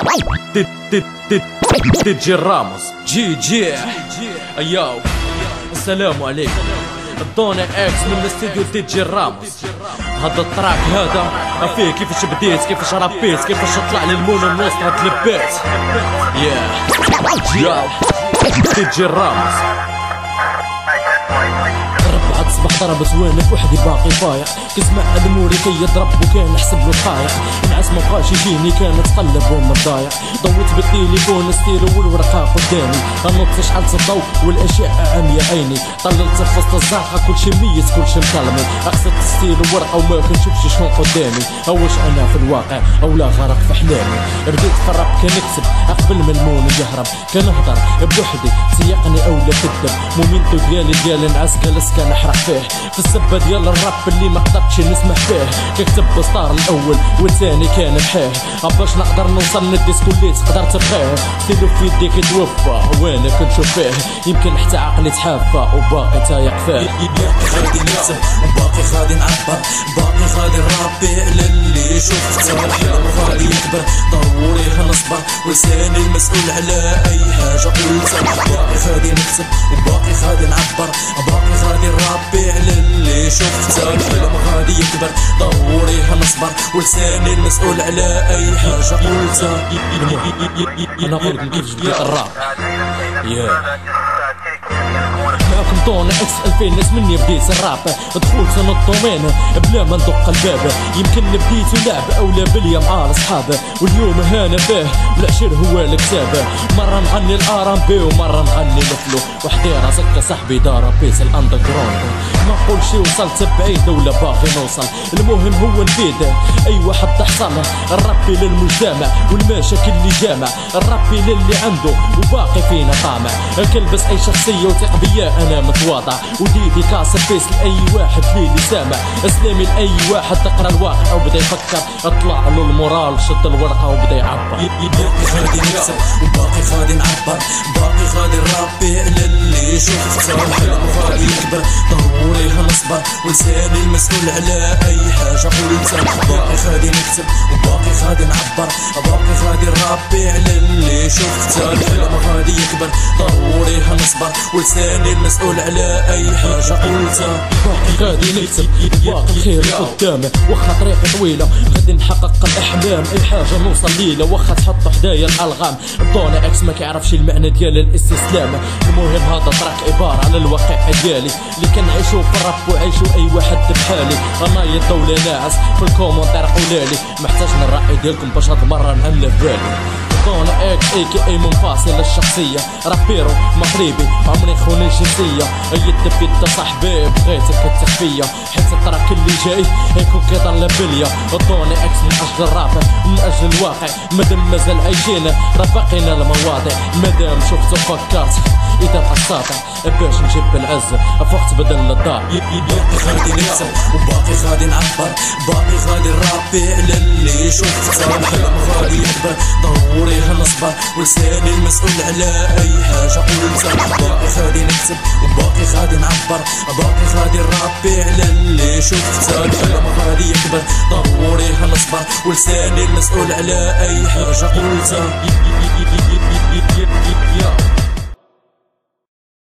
تيجي راموس جي اياو. السلام عليكم، الدوني اكس من الاستديو تيجي راموس. هذا التراك هذا فيه كيفاش بديت، كيفاش ربيت، كيفاش طلع للمون الوسطى تلبيت. يا تيجي راموس. ربعة صباح ضرب زوينك وحدي باقي فايق، كسمع الموري كي يضرب وكان نحسب له طايق. النعاس مبقاش يجيني كان تقلب ومتضايق، ضويت بالتليفون ستيرو والورقة قدامي، نط شعلت الضوء والاشعة عميا عيني، طللت في وسط الزنقة كلشي ميت كلشي مكلمي، اقصد ستيرو ورقة وما كنشوفش شنو قدامي، اوش انا في الواقع او لا غرق في احلامي. بديت في الراب كان نكتب قبل ما المون يهرب، كان نهضر بوحدي سيقني او لا كذب، مومنتو ديالي نعس جالس كان نحرق فيه، في السبة ديال الراب اللي ما قدرتش نسمح فيه، كتب بسطار الاول والثاني كان بحيه، باش نقدر نوصل للديسكو اللي تقدر تبغيه، ستيلو في يديك يتوفى وانا كنشوف فيه، يمكن حتى عقلي تحافى وباقي تايق فيه. غادي نكتب وباقي غادي نعبر، باقي غادي نرابي على اللي شفته، الحلم غادي يكبر ضروري نصبر، ولساني المسؤول على اي حاجه قلتها. باقي غادي نكتب وباقي غادي نعبر، باقي غادي نرابي على اللي شفته، الحلم غادي يكبر ضروري نصبر، ولساني المسؤول على اي حاجه قلتها. انا اقول لكم كيفاش بديت الراب. معكم دوني اكس 2000 ناس مني بديت الراب، دخلت انا الدومين بلا ما ندق الباب، يمكن بديت لعب اولا بليا مع اصحابه، واليوم هانا فيه والعشير هو الكتاب، مره نغني الار ام بي ومره نغني الفلو، وحدي راسك صاحبي دار بيس الاندر جراوند، ما نقولش وصلت بعيد ولا باغي نوصل، المهم هو نفيد اي واحد تحصل، الربي للمجتمع والمشاكل اللي جامع، الربي للي عنده وباقي فينا طامع، كلبس اي شخصيه وثق بيا انا متواضع، وديدي كاس بيس لاي واحد ليلي سامع، اسلامي لاي واحد تقرا الواقع وبدا يفكر، اطلع له المورال شد الورقه وبدا يعبر. باقي غادي نكتب وباقي غادي نعبر، باقي غادي نربي على اللي شفته، الحلم غادي يكبر ضروري نصبر، ولساني المسؤول على اي حاجه قلتها. باقي غادي نكتب وباقي غادي نعبر، باقي غادي نربي على اللي شفته، الحلم غادي يكبر ضروري نصبر، ولساني المسؤول على اي حاجه قلتها. باقي غادي نكتب باقي الخير قدامي، واخا طريقي طويله غادي نحقق الاحلام، اي حاجه نوصل ليله واخا تحط حدايا الالغام، دوني اكس ما كيعرفش المعنى ديال الاستسلام، المهم هذا تراك عباره على الواقع ديالي اللي كنعيشو في الراب وعيشو اي واحد بحالي، انا يضولي ناعس في الكومنتار قولالي، محتاج الراي ديالكم باش هاد المره نعملها ببالي. دوني اكس اي كي اي منفصل الشخصيه، رابيرو مغربي عمري خوني جنسيه، ايد بيت صاحبي بغيتك تخفيه، حيت التراك اللي جاي هيكون كيضل بليا، دوني اكس من اجل الراب من اجل الواقع، مادام مازال عايشين راه باقينا المواضيع، مادام شفت وفكرت اذا قصاطع باش نجيب العز فوقت بدل الضاع. باقي غادي نكتب وباقي غادي نعبر، باقي غادي نرابي على اللي شفته، الحلم غادي يكبر ضروري نصبر، ولساني المسؤول على اي حاجه قلتها. باقي غادي نكتب وباقي غادي نعبر، باقي غادي نرابي على اللي شفته، الحلم غادي يكبر ضروري نصبر، ولساني المسؤول على اي حاجه قلتها.